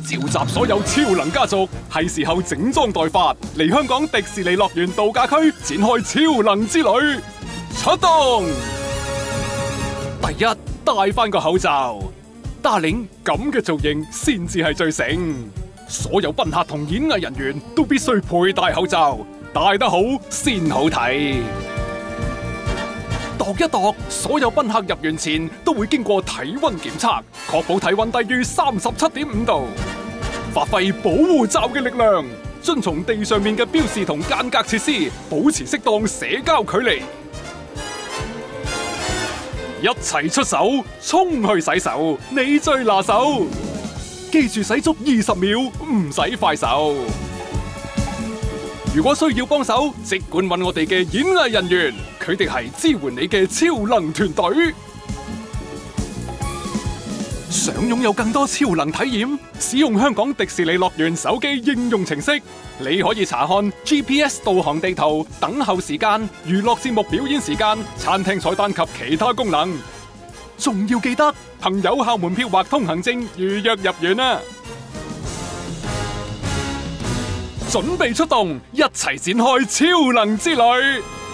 召集所有超能家族，係時候整裝待發，嚟香港迪士尼樂園度假區展開超能之旅。出動！第一，戴翻個口罩。Darling，咁嘅造型先至係最醒。所有賓客同演藝人員都必須佩戴口罩，戴得好先好睇。度一度，所有賓客入園前都會經過體溫檢測，確保體溫低於37.5度。發揮保護罩嘅力量，遵從地上面嘅標示同間隔設施，保持適當社交距離。一齊出手，衝去洗手，你最拿手。記住洗足20秒，唔使快手。如果需要幫手，即管揾我哋嘅演藝人員，佢哋係支援你嘅超能團隊。想擁有更多超能體驗，使用香港迪士尼樂園手機應用程式，你可以查看 GPS 導航地圖、等候時間、娛樂節目表演時間、餐廳菜單及其他功能。仲要記得憑有效門票或通行證預約入園啊！準備出動，一齊展開超能之旅。